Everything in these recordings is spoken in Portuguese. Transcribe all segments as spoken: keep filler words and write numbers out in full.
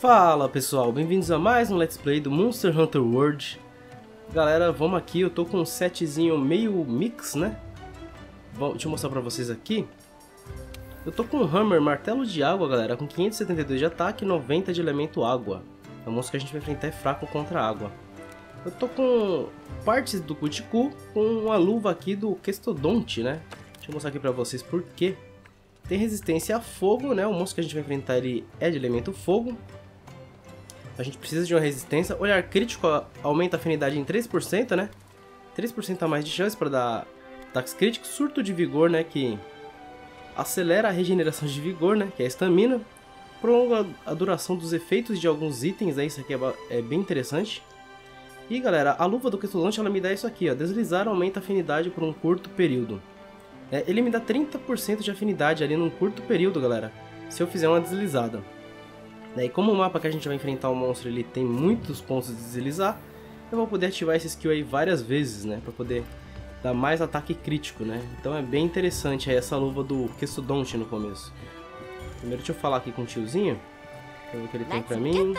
Fala pessoal, bem-vindos a mais um Let's Play do Monster Hunter World. Galera, vamos aqui, eu tô com um setzinho meio mix, né? Bom, deixa eu mostrar pra vocês aqui. Eu tô com um Hammer, martelo de água, galera, com quinhentos e setenta e dois de ataque e noventa de elemento água. O monstro que a gente vai enfrentar é fraco contra a água. Eu tô com partes do Cuticu com uma luva aqui do Questodonte, né? Deixa eu mostrar aqui pra vocês por quê. Tem resistência a fogo, né? O monstro que a gente vai enfrentar ele é de elemento fogo. A gente precisa de uma resistência. Olhar crítico aumenta a afinidade em três por cento, né? três por cento a mais de chance para dar ataques críticos. Surto de vigor, né? Que acelera a regeneração de vigor, né? Que é a estamina. Prolonga a duração dos efeitos de alguns itens, né? Isso aqui é, é bem interessante. E galera, a luva do Questodonte ela me dá isso aqui, ó. Deslizar aumenta a afinidade por um curto período. É, ele me dá trinta por cento de afinidade ali num curto período, galera. Se eu fizer uma deslizada. E como o mapa que a gente vai enfrentar o monstro ele tem muitos pontos de deslizar, eu vou poder ativar esse skill aí várias vezes, né, para poder dar mais ataque crítico, né. Então é bem interessante aí essa luva do Questodonte no começo. Primeiro deixa eu falar aqui com o tiozinho, pra ver o que ele tem pra mim.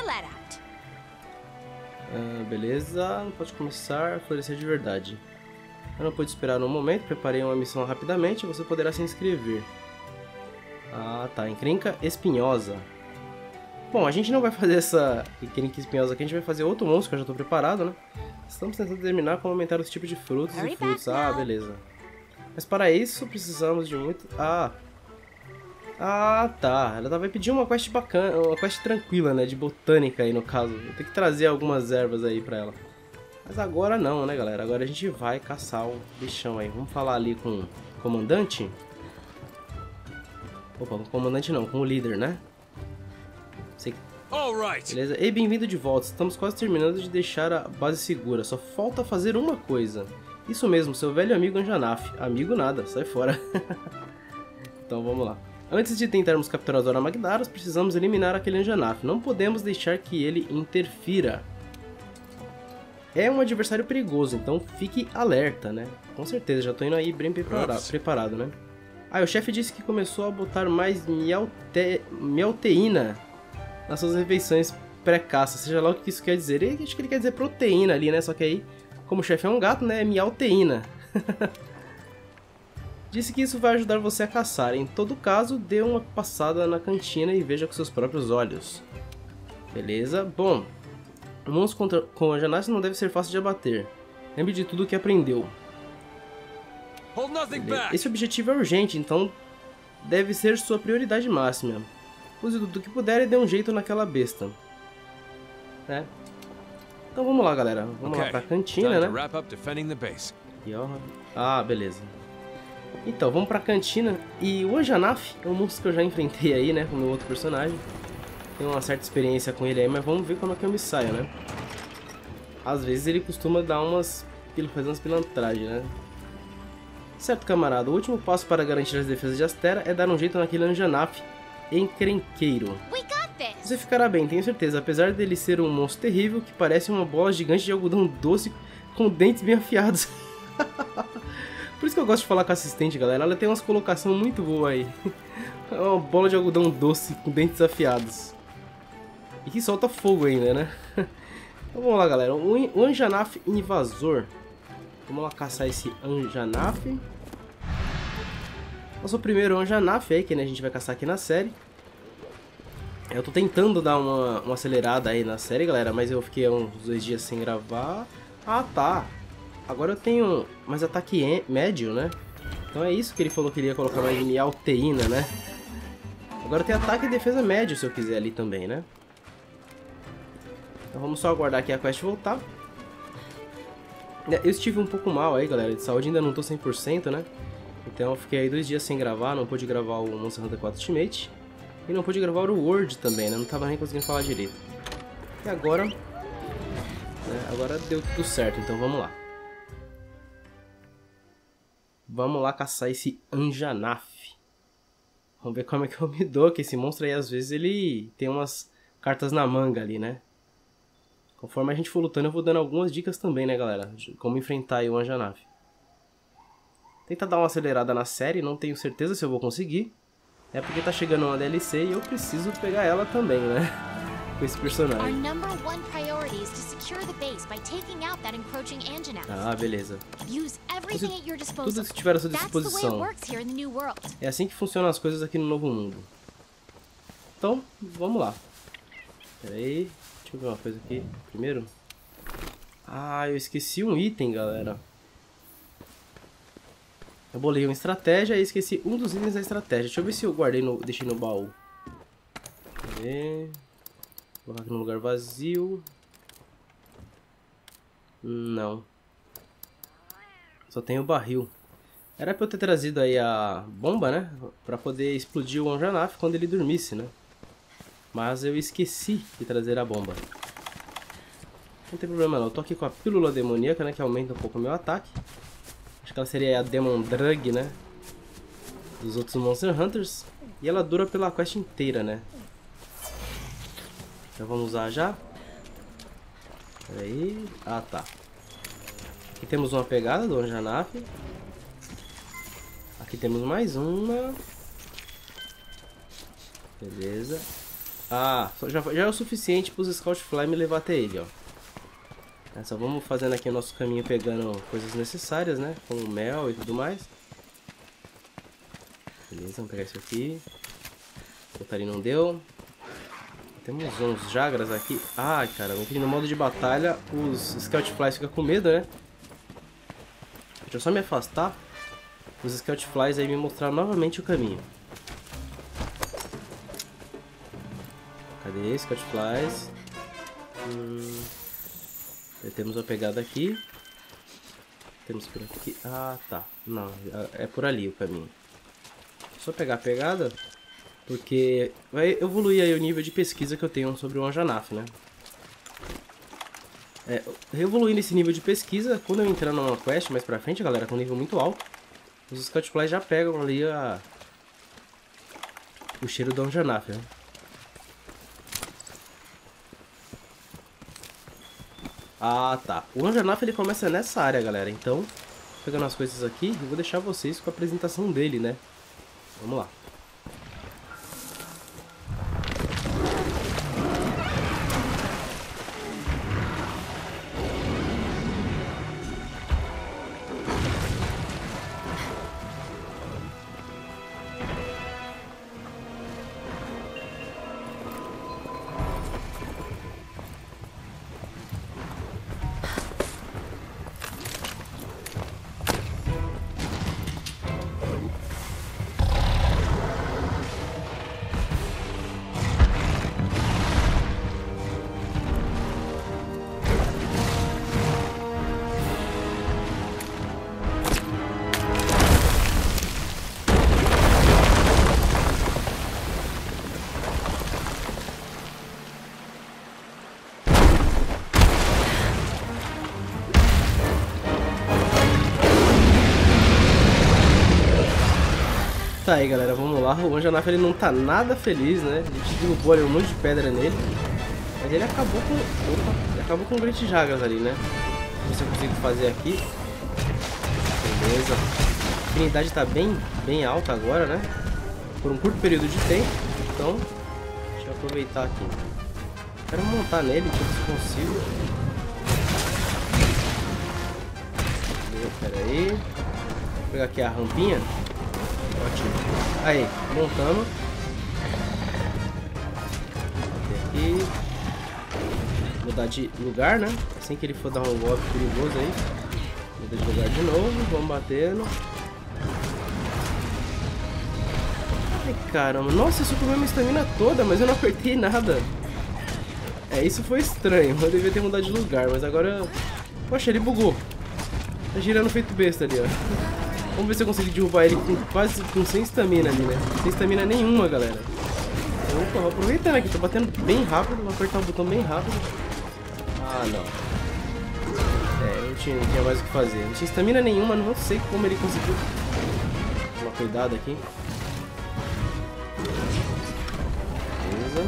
Ah, beleza, pode começar a florescer de verdade. Eu não pude esperar um momento, preparei uma missão rapidamente, você poderá se inscrever. Ah, tá, encrenca espinhosa. Bom, a gente não vai fazer essa encrenca espinhosa aqui, a gente vai fazer outro monstro que eu já estou preparado, né? Estamos tentando determinar como aumentar os tipos de frutos e frutos. Ah, beleza. Mas para isso precisamos de muito... Ah! Ah, tá. Ela vai pedir uma quest bacana, uma quest tranquila, né? De botânica aí no caso. Vou ter que trazer algumas ervas aí pra ela. Mas agora não, né, galera? Agora a gente vai caçar o bichão aí. Vamos falar ali com o comandante? Opa, com o comandante não, com o líder, né? Sei... Beleza? E bem-vindo de volta. Estamos quase terminando de deixar a base segura. Só falta fazer uma coisa. Isso mesmo, seu velho amigo Anjanaf. Amigo nada, sai fora. Então vamos lá. Antes de tentarmos capturar a Zora Magdaros, precisamos eliminar aquele Anjanaf. Não podemos deixar que ele interfira. É um adversário perigoso, então fique alerta, né? Com certeza, já tô indo aí bem preparado, preparado né? Ah, o chefe disse que começou a botar mais miaute... miauteína nas suas refeições pré-caça, seja lá o que isso quer dizer. E acho que ele quer dizer proteína ali, né? Só que aí, como o chefe é um gato, né? É miauteína. Disse que isso vai ajudar você a caçar. Em todo caso, dê uma passada na cantina e veja com seus próprios olhos. Beleza? Bom... O monstro contra, com a Anjanaf não deve ser fácil de abater. Lembre de tudo o que aprendeu. Esse objetivo é urgente, então deve ser sua prioridade máxima. Use tudo o que puder e dê um jeito naquela besta. É. Então vamos lá, galera. Vamos okay. lá pra cantina, né? E, ó. Ah, beleza. Então, vamos pra cantina. E o Anjanaf é um monstro que eu já enfrentei aí, né? Com o meu outro personagem. Tenho uma certa experiência com ele aí, mas vamos ver como é que eu me saio, né? Às vezes ele costuma dar umas... fazer umas pilantragens, né? Certo, camarada. O último passo para garantir as defesas de Astera é dar um jeito naquele Anjanaf encrenqueiro. Você ficará bem, tenho certeza. Apesar dele ser um monstro terrível que parece uma bola gigante de algodão doce com dentes bem afiados. Por isso que eu gosto de falar com a assistente, galera. Ela tem umas colocações muito boas aí. É uma bola de algodão doce com dentes afiados. E que solta fogo ainda, né? Então vamos lá, galera. O Anjanaf invasor. Vamos lá caçar esse Anjanaf. Nosso primeiro Anjanaf aí, que né, a gente vai caçar aqui na série. Eu tô tentando dar uma, uma acelerada aí na série, galera. Mas eu fiquei uns dois dias sem gravar. Ah, tá. Agora eu tenho mais ataque médio, né? Então é isso que ele falou que ele ia colocar mais miauteína, né? Agora tem ataque e defesa médio se eu quiser ali também, né? Então vamos só aguardar aqui a quest voltar. Eu estive um pouco mal aí, galera, de saúde, ainda não tô cem por cento, né? Então eu fiquei aí dois dias sem gravar, não pude gravar o Monster Hunter quatro Ultimate. E não pude gravar o World também, né? Não tava nem conseguindo falar direito. E agora... Né, agora deu tudo certo, então vamos lá. Vamos lá caçar esse Anjanaf. Vamos ver como é que eu me dou, que esse monstro aí às vezes ele tem umas cartas na manga ali, né? Conforme a gente for lutando eu vou dando algumas dicas também, né, galera? De como enfrentar aí o Anjanaf. Tenta dar uma acelerada na série, não tenho certeza se eu vou conseguir. É porque tá chegando uma D L C e eu preciso pegar ela também, né? com esse personagem. Our number one priority is to secure the base by taking out that encroaching Anjanath. Ah, beleza. Use everything at your disposal. Tudo que tiver à sua That's the way it disposição. works here in the new world. É assim que funcionam as coisas aqui no Novo Mundo. Então, vamos lá. Pera aí, deixa eu ver uma coisa aqui. Primeiro. Ah, eu esqueci um item, galera. Eu bolei uma estratégia e esqueci um dos itens da estratégia. Deixa eu ver se eu guardei no... deixei no baú. Cadê? Vou colocar aqui no lugar vazio. Não. Só tem o barril. Era pra eu ter trazido aí a bomba, né? Pra poder explodir o Anjanath quando ele dormisse, né? Mas eu esqueci de trazer a bomba. Não tem problema não. Eu tô aqui com a pílula demoníaca, né? Que aumenta um pouco o meu ataque. Acho que ela seria a Demon Drug, né? Dos outros Monster Hunters. E ela dura pela quest inteira, né? Então vamos usar já. Pera aí. Ah, tá. Aqui temos uma pegada do Anjanath. Aqui temos mais uma. Beleza. Ah, já, já é o suficiente para os Scout Fly me levar até ele, ó. É, só vamos fazendo aqui o nosso caminho pegando coisas necessárias, né? Como mel e tudo mais. Beleza, vamos pegar isso aqui. Botar ali não deu. Temos uns Jagras aqui. Ai, caramba, aqui no modo de batalha os Scout Flies ficam com medo, né? Deixa eu só me afastar. Os Scout Flies aí me mostrar novamente o caminho. Cadê? Scout Flies. Hum, temos uma pegada aqui. Temos por aqui. Ah, tá. Não, é por ali o caminho. Só pegar a pegada. Porque vai evoluir aí o nível de pesquisa que eu tenho sobre o Anjanath, né? É, evoluindo esse nível de pesquisa, quando eu entrar numa quest mais pra frente, galera, com um nível muito alto, os Scout Flies já pegam ali a... o cheiro do Anjanath, né? Ah, tá. O Anjanath ele começa nessa área, galera. Então, pegando as coisas aqui, eu vou deixar vocês com a apresentação dele, né? Vamos lá. Tá aí, galera, vamos lá. O Anjanath ele não tá nada feliz, né? A gente derrubou ali um monte de pedra nele. Mas ele acabou com... Opa, ele acabou com o Great Jagras ali, né? Vamos ver se eu consigo fazer aqui. Beleza. A afinidade tá bem, bem alta agora, né? Por um curto período de tempo. Então, deixa eu aproveitar aqui. Quero montar nele, deixa eu ver se consigo. Pera aí. Vou pegar aqui a rampinha. Ótimo. Aí, montando. Aqui. Mudar de lugar, né? Assim que ele for dar um golpe perigoso aí. Muda de lugar de novo. Vamos batendo. Ai, caramba. Nossa, isso comeu minha estamina toda, mas eu não apertei nada. É, isso foi estranho. Eu devia ter mudado de lugar, mas agora... Poxa, ele bugou. Tá girando feito besta ali, ó. Vamos ver se eu consigo derrubar ele com quase com sem estamina ali, né? Sem estamina nenhuma, galera. Opa, vou aproveitando aqui, tô batendo bem rápido, vou apertar o botão bem rápido. Ah, não. É, não tinha, não tinha mais o que fazer. Não tinha estamina nenhuma, não sei como ele conseguiu. Toma cuidado aqui. Beleza.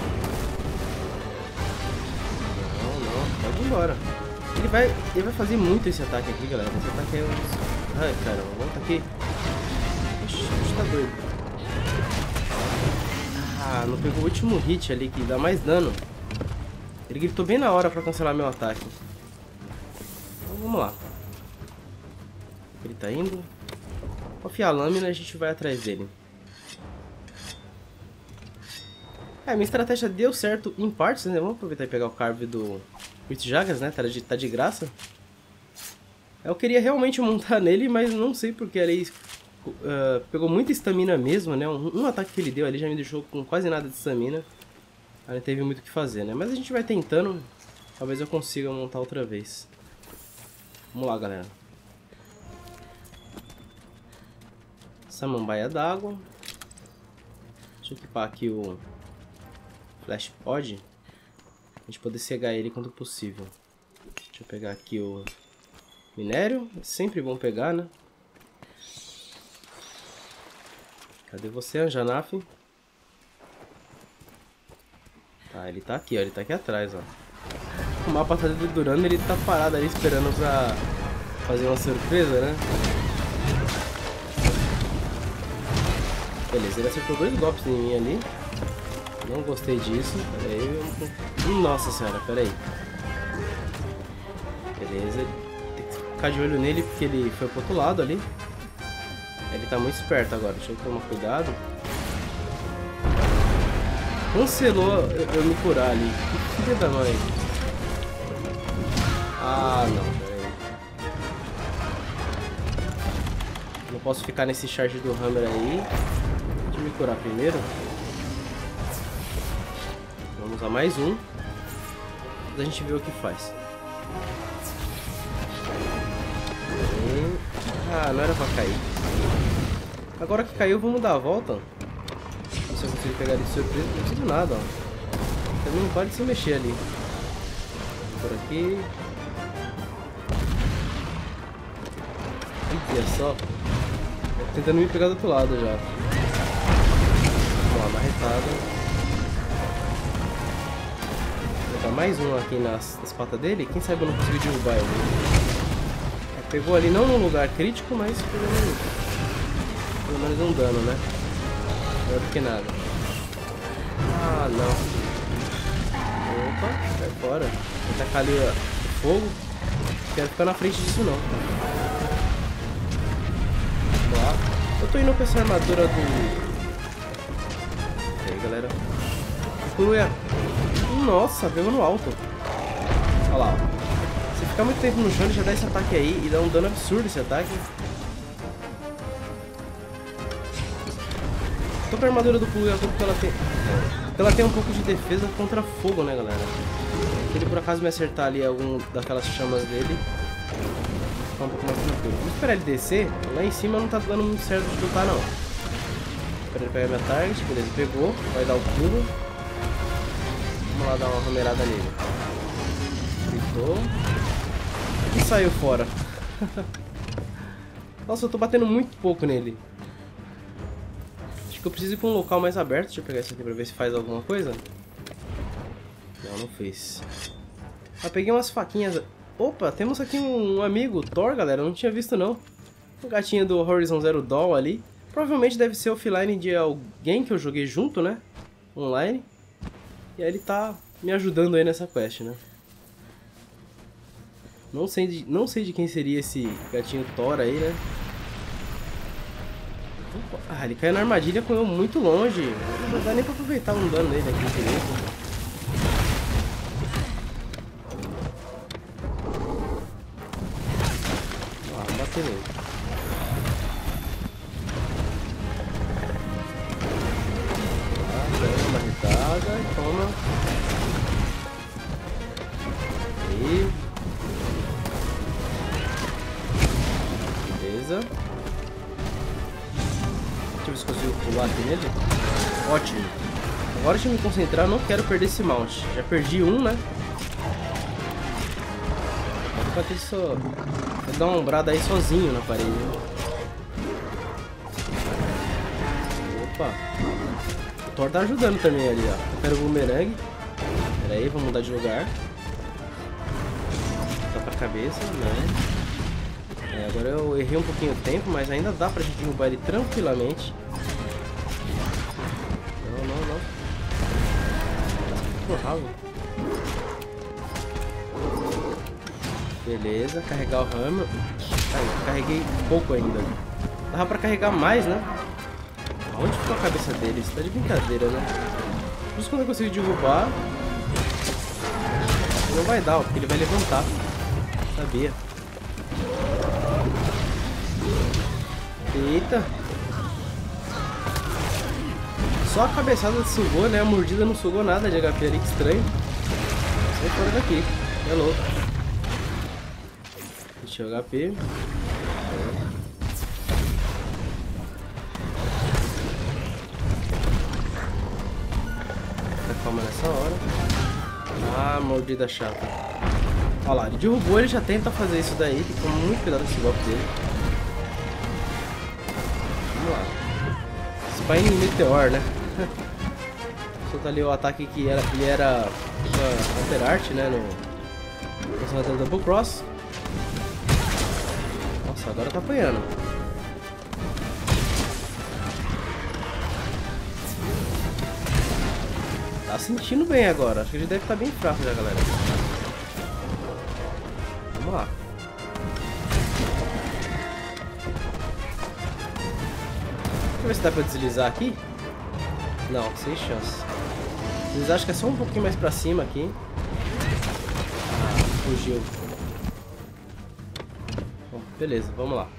Não, não, pode ir embora. Ele vai, ele vai fazer muito esse ataque aqui, galera. Esse ataque é um... Ai, caramba, volta aqui. Ixi, tá doido. Ah, não pegou o último hit ali, que dá mais dano. Ele gritou bem na hora pra cancelar meu ataque. Então vamos lá. Ele tá indo. Vou afiar a lâmina e a gente vai atrás dele. É, minha estratégia deu certo em partes, né? Vamos aproveitar e pegar o carve do Crit Jagas, né? Tá de, tá de graça. Eu queria realmente montar nele, mas não sei porque ele uh, pegou muita estamina mesmo, né? Um, um ataque que ele deu ali já me deixou com quase nada de estamina. Aí não teve muito o que fazer, né? Mas a gente vai tentando. Talvez eu consiga montar outra vez. Vamos lá, galera. Samambaia d'água. Deixa eu equipar aqui o Flash Pod. A gente poder cegar ele quanto possível. Deixa eu pegar aqui o minério. É sempre bom pegar, né? Cadê você, Anjanaf? Tá, ele tá aqui, ó. Ele tá aqui atrás, ó. O mapa tá dedurando, ele tá parado ali esperando pra fazer uma surpresa, né? Beleza, ele acertou dois golpes em mim ali. Não gostei disso. Pera aí. Eu... Nossa senhora, pera aí. Beleza. Tem que ficar de olho nele porque ele foi pro outro lado ali. Ele tá muito esperto agora. Deixa eu tomar cuidado. Cancelou eu, eu me curar ali. Que filha da mãe. Ah, não. Pera aí. Não posso ficar nesse charge do Hammer aí. Deixa eu me curar primeiro. Vamos usar mais um. A gente vê o que faz. Ah, não era pra cair. Agora que caiu, vamos dar a volta. Se eu consigo pegar ele de surpresa, não preciso de nada, ó. Também não pode se mexer ali. Por aqui. Olha só. Tô tentando me pegar do outro lado já. Vamos lá, marretada. Vou botar mais um aqui nas, nas patas dele. Quem sabe eu não consigo derrubar ele. É, pegou ali não num lugar crítico, mas pelo menos, pelo menos um dano, né? Melhor do que nada. Ah, não. Opa, sai fora. Vou tacar ali ó, o fogo. Não quero ficar na frente disso não. Vamos lá. Eu tô indo com essa armadura do... E aí, galera. Curuia. Nossa, pegou no alto. Olha lá, ó. Se ficar muito tempo no chão, ele já dá esse ataque aí. E dá um dano absurdo esse ataque. Tô com a armadura do Curuia porque ela tem... Ela tem um pouco de defesa contra fogo, né, galera? Se ele por acaso me acertar ali algum daquelas chamas dele, vou ficar um pouco mais tranquilo. Vamos esperar ele descer. Lá em cima não tá dando muito certo de lutar, não. Espera ele pegar minha target. Beleza, pegou. Vai dar o pulo. Vamos lá dar uma ramerada nele. Gritou. E saiu fora. Nossa, eu tô batendo muito pouco nele. Acho que eu preciso ir pra um local mais aberto. Deixa eu pegar isso aqui pra ver se faz alguma coisa. Não, não fez. Ah, peguei umas faquinhas. Opa, temos aqui um amigo, Thor, galera. Eu não tinha visto, não. O gatinho do Horizon Zero Dawn ali. Provavelmente deve ser offline de alguém que eu joguei junto, né? Online. E aí ele tá me ajudando aí nessa quest, né? Não sei de, não sei de quem seria esse gatinho Thor aí, né? Ah, ele caiu na armadilha com eu muito longe. Não dá nem pra aproveitar um dano nele aqui direito. Ah, vou bater nele. Ah, marretada, toma. Aí. Beleza. Deixa eu ver se consigo pular aqui nele. Ótimo. Agora deixa eu me concentrar, eu não quero perder esse mount. Já perdi um, né? Pode bater só. Vou dar uma ombrada aí sozinho na parede. Opa. O Thor tá ajudando também ali, ó. Eu quero o boomerang. Pera aí, vamos mudar de lugar. Tá pra cabeça, né? É, agora eu errei um pouquinho o tempo, mas ainda dá pra gente derrubar ele tranquilamente. Não, não, não. empurrava. Beleza, carregar o hammer. Ai, carreguei pouco ainda. Dava pra carregar mais, né? Onde ficou a cabeça dele? Isso tá de brincadeira, né? Por isso quando eu consigo derrubar, não vai dar, porque ele vai levantar. Sabia. Eita. Só a cabeçada sugou, né? A mordida não sugou nada de H P ali, que estranho. Sai fora daqui. É louco. Deixa o H P. Calma nessa hora. Ah, mordida chata. Olha lá, ele derrubou, ele já tenta fazer isso daí. Tem que tomar muito cuidado com esse golpe dele. Vamos lá. Spine Meteor, né? Solta ali o ataque que era, ele era Hunter Art, né? No Hunter Double Cross. Nossa, agora tá apanhando. Tá sentindo bem agora. Acho que ele deve estar bem fraco já, galera. Vamos lá. Deixa eu ver se dá pra deslizar aqui. Não, sem chance. Deslizar acho que é só um pouquinho mais pra cima aqui. Ah, fugiu. Bom, beleza, vamos lá.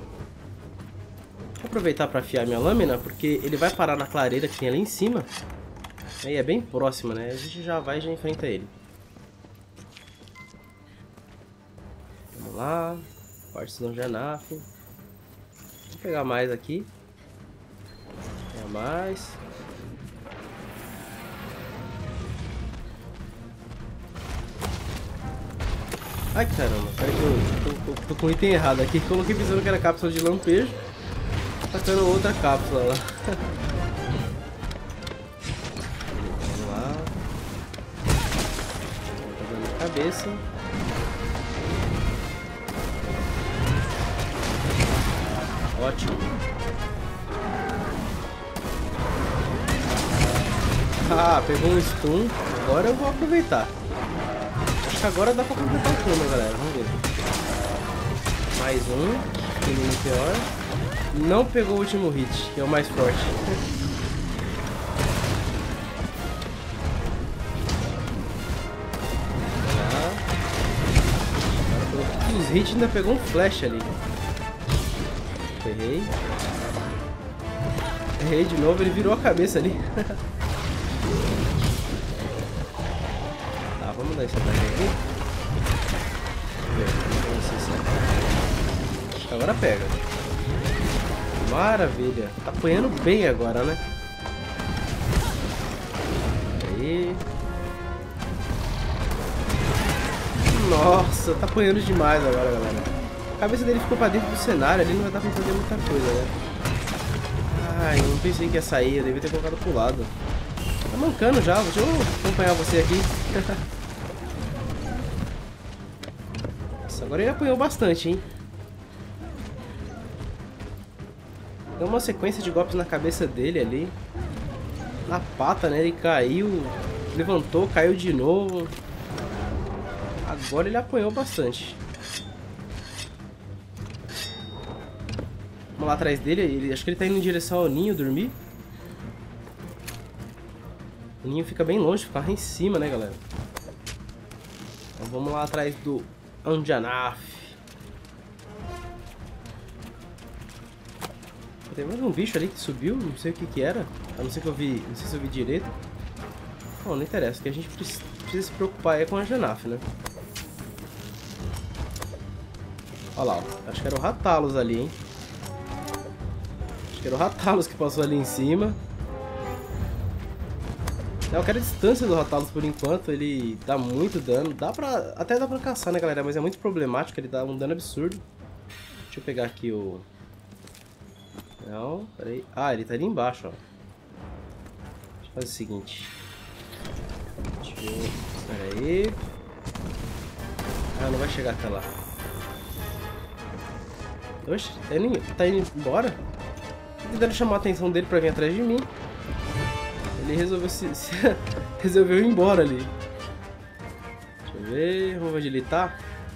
Vou aproveitar pra afiar minha lâmina, porque ele vai parar na clareira que tem ali em cima. Aí é bem próximo, né? A gente já vai e já enfrenta ele. Vamos lá. Partes do Janaf. Vou pegar mais aqui. Pegar mais. Ai caramba, peraí que eu tô, tô, tô com o item errado aqui. Coloquei pensando que era cápsula de lampejo. Tacando outra cápsula lá. Cabeça. Ótimo. Ah, pegou um stun. Agora eu vou aproveitar. Acho que agora dá pra completar o turno, galera. Vamos ver. Mais um. Inimigo pior. Não pegou o último hit, que é o mais forte. Os hits ainda pegou um flash ali. Errei. Errei de novo, ele virou a cabeça ali. Tá, vamos dar esse ataque aqui. Acho que agora pega. Maravilha. Tá apanhando bem agora, né? Aí. Nossa, tá apanhando demais agora, galera. A cabeça dele ficou pra dentro do cenário, ali não vai dar pra fazer muita coisa, né? Ai, eu não pensei que ia sair, eu devia ter colocado pro lado. Tá mancando já, deixa eu acompanhar você aqui. Nossa, agora ele apanhou bastante, hein? Deu uma sequência de golpes na cabeça dele ali. Na pata, né? Ele caiu, levantou, caiu de novo. Agora ele apanhou bastante. Vamos lá atrás dele. Ele, acho que ele tá indo em direção ao ninho dormir. O ninho fica bem longe, fica lá em cima, né, galera? Então vamos lá atrás do Anjanaf. Tem mais um bicho ali que subiu, não sei o que que era. A não ser que eu vi, não sei se eu vi direito. Bom, não interessa, o que a gente precisa, precisa se preocupar é com a Anjanaf, né? Olha lá, ó. Acho que era o Rathalos ali, hein? Acho que era o Rathalos que passou ali em cima. Eu quero a distância do Rathalos por enquanto, ele dá muito dano. Dá pra, até dá pra caçar, né, galera? Mas é muito problemático, ele dá um dano absurdo. Deixa eu pegar aqui o... Não, peraí. Ah, ele tá ali embaixo, ó. Deixa eu fazer o seguinte. Deixa eu... Espera aí. Ah, não vai chegar até lá. Oxe, tá indo, tá indo embora? Tô tentando chamar a atenção dele pra vir atrás de mim. Ele resolveu se, se resolveu ir embora ali. Deixa eu ver, vamos ver onde ele tá.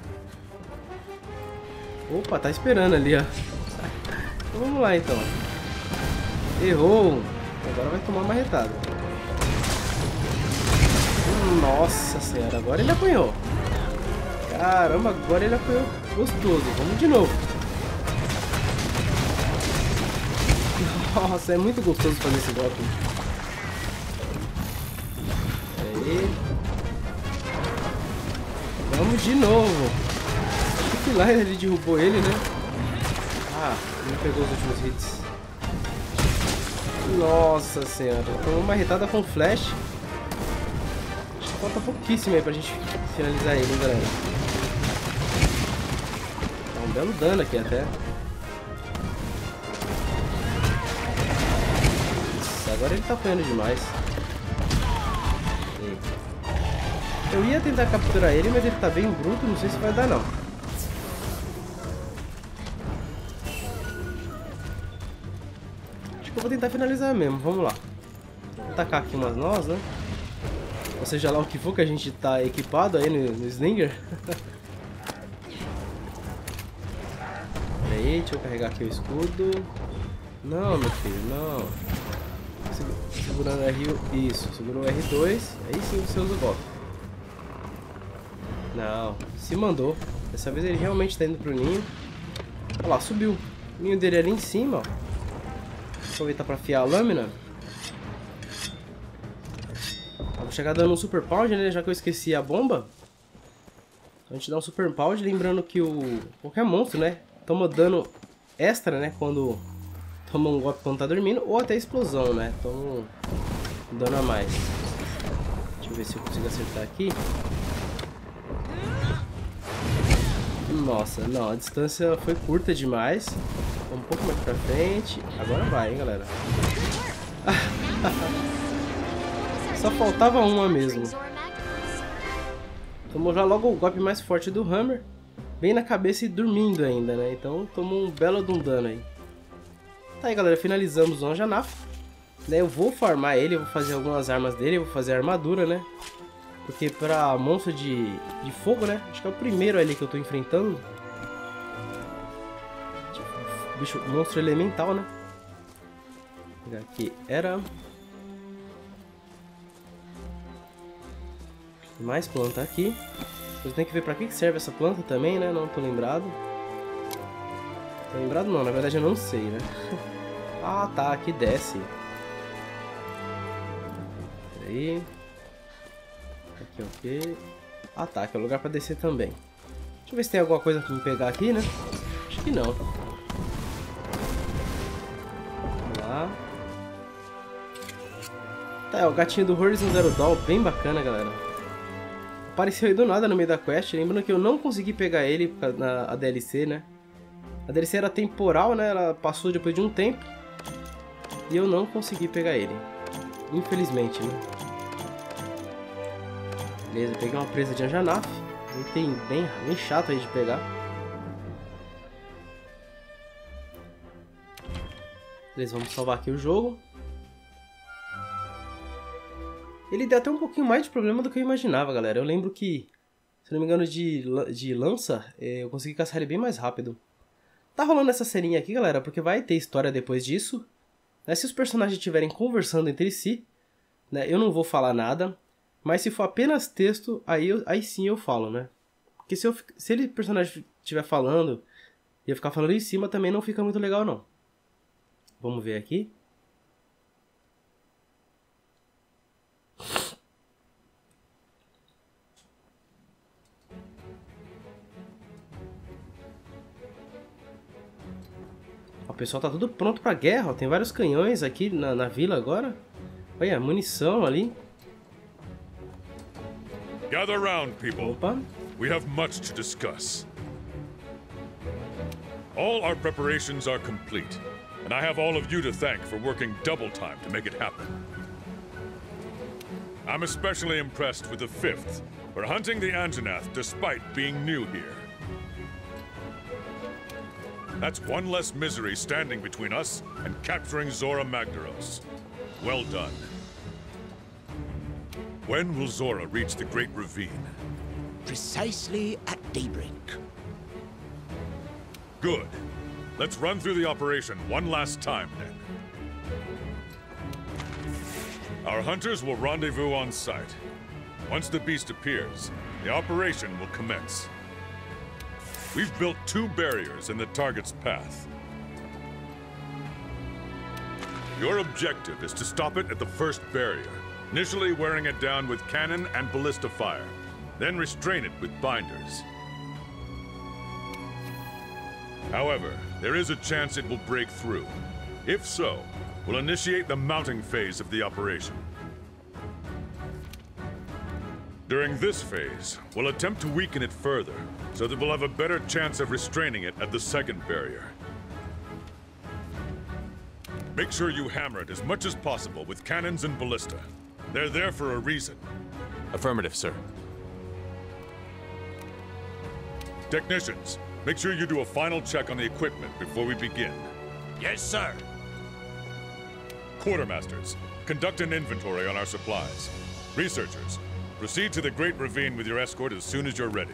Opa, tá esperando ali, ó. Então vamos lá então. Errou. Agora vai tomar uma marretada. Nossa senhora, agora ele apanhou. Caramba, agora ele apanhou gostoso. Vamos de novo. Nossa, é muito gostoso fazer esse golpe. Aí. Vamos de novo. Acho que lá ele derrubou ele, né? Ah, ele pegou os últimos hits. Nossa senhora, tomou uma retada com flash. Acho que falta pouquíssimo aí pra gente finalizar ele, hein, galera. Dá um belo dano aqui até. Nossa, agora ele tá apanhando demais. Eu ia tentar capturar ele, mas ele tá bem bruto, não sei se vai dar não. Acho que eu vou tentar finalizar mesmo, vamos lá. Vou tacar aqui umas nós, né? Ou seja lá o que for que a gente tá equipado aí no, no Slinger. Peraí, deixa eu carregar aqui o escudo. Não, meu filho, não. Segurando R um, isso, segurou o R dois, aí sim você usa o golpe. Não, se mandou. Dessa vez ele realmente tá indo pro ninho. Olha lá, subiu. O ninho dele é ali em cima, ó. Aproveitar pra afiar a lâmina. Vou chegar dando um super pound, né? Já que eu esqueci a bomba. Então a gente dá um super pound, lembrando que o qualquer monstro, né? Toma dano extra, né? Quando toma um golpe quando tá dormindo. Ou até explosão, né? Toma um dano a mais. Deixa eu ver se eu consigo acertar aqui. Nossa, não, a distância foi curta demais. Um pouco mais pra frente. Agora vai, hein, galera. Só faltava uma mesmo. Tomou já logo o golpe mais forte do Hammer. Bem na cabeça e dormindo ainda, né? Então tomou um belo de um dano aí. Tá aí, galera, finalizamos o Anjanath. Eu vou farmar ele, eu vou fazer algumas armas dele, eu vou fazer a armadura, né? Porque pra monstro de, de fogo, né? Acho que é o primeiro ali que eu tô enfrentando. Bicho, monstro elemental, né? Vou pegar aqui, era... Mais planta aqui. Eu tenho que ver pra que serve essa planta também, né? Não tô lembrado. Tô lembrado não, na verdade eu não sei, né? Ah, tá, aqui desce. Peraí. Aqui, ok. Ah, tá, aqui é o lugar pra descer também. Deixa eu ver se tem alguma coisa pra me pegar aqui, né? Acho que não. Vamos lá. Tá, é o gatinho do Horizon Zero Dawn, bem bacana, galera. Apareceu aí do nada no meio da quest, lembrando que eu não consegui pegar ele na a D L C, né? A D L C era temporal, né? Ela passou depois de um tempo. E eu não consegui pegar ele. Infelizmente, né? Beleza, peguei uma presa de Anjanath. Um item bem, bem chato aí de pegar. Beleza, vamos salvar aqui o jogo. Ele deu até um pouquinho mais de problema do que eu imaginava, galera. Eu lembro que, se não me engano, de, de lança, eu consegui caçar ele bem mais rápido. Tá rolando essa serinha aqui, galera, porque vai ter história depois disso. Né? Se os personagens estiverem conversando entre si, né, eu não vou falar nada. Mas se for apenas texto, aí, eu, aí sim eu falo, né? Porque se, eu, se ele personagem estiver falando e eu ficar falando em cima, também não fica muito legal, não. Vamos ver aqui. O pessoal tá tudo pronto pra guerra, ó. Tem vários canhões aqui na, na vila agora. Olha, munição ali. Gather round, people. Opa. We have much to discuss. All our preparations are complete, and I have all of you to thank for working double time to make it happen. I'm especially impressed with the fifth for hunting the Anjanath despite being new here. That's one less misery standing between us and capturing Zora Magdaros. Well done. When will Zora reach the Great Ravine? Precisely at daybreak. Good. Let's run through the operation one last time, then. Our hunters will rendezvous on site. Once the beast appears, the operation will commence. We've built two barriers in the target's path. Your objective is to stop it at the first barrier, initially wearing it down with cannon and ballista fire, then restrain it with binders. However, there is a chance it will break through. If so, we'll initiate the mounting phase of the operation. During this phase, we'll attempt to weaken it further, so that we'll have a better chance of restraining it at the second barrier. Make sure you hammer it as much as possible with cannons and ballista. They're there for a reason. Affirmative, sir. Technicians, make sure you do a final check on the equipment before we begin. Yes, sir. Quartermasters, conduct an inventory on our supplies. Researchers, proceed to the Great Ravine with your escort as soon as you're ready.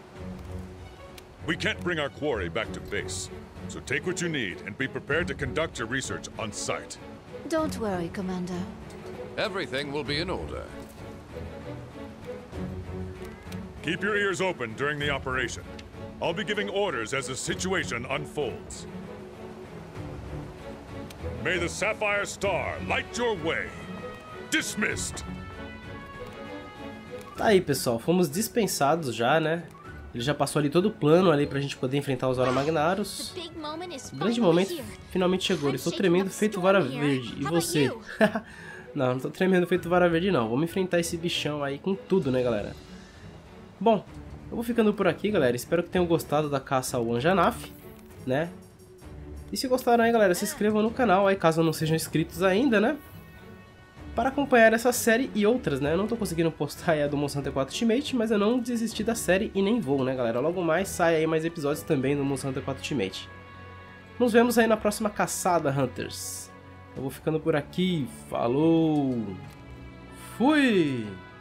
We can't bring our quarry back to base, so take what you need and be prepared to conduct your research on site. Don't worry, Commander. Everything will be in order. Keep your ears open during the operation. I'll be giving orders as the situation unfolds. May the Sapphire Star light your way. Dismissed! Tá aí, pessoal, fomos dispensados já, né? Ele já passou ali todo o plano ali pra gente poder enfrentar os Zora Magnaros. O grande momento finalmente chegou. Eu estou tremendo feito vara verde. E você? Não, não tô tremendo feito vara verde não. Vamos enfrentar esse bichão aí com tudo, né, galera? Bom, eu vou ficando por aqui, galera. Espero que tenham gostado da caça ao Anjanaf, né? E se gostaram aí, galera, se inscrevam no canal aí, caso não sejam inscritos ainda, né? Para acompanhar essa série e outras, né? Eu não tô conseguindo postar aí a do Monster Hunter quatro Ultimate, mas eu não desisti da série e nem vou, né, galera? Logo mais sai aí mais episódios também do Monster Hunter quatro Ultimate. Nos vemos aí na próxima caçada, Hunters. Eu vou ficando por aqui. Falou! Fui!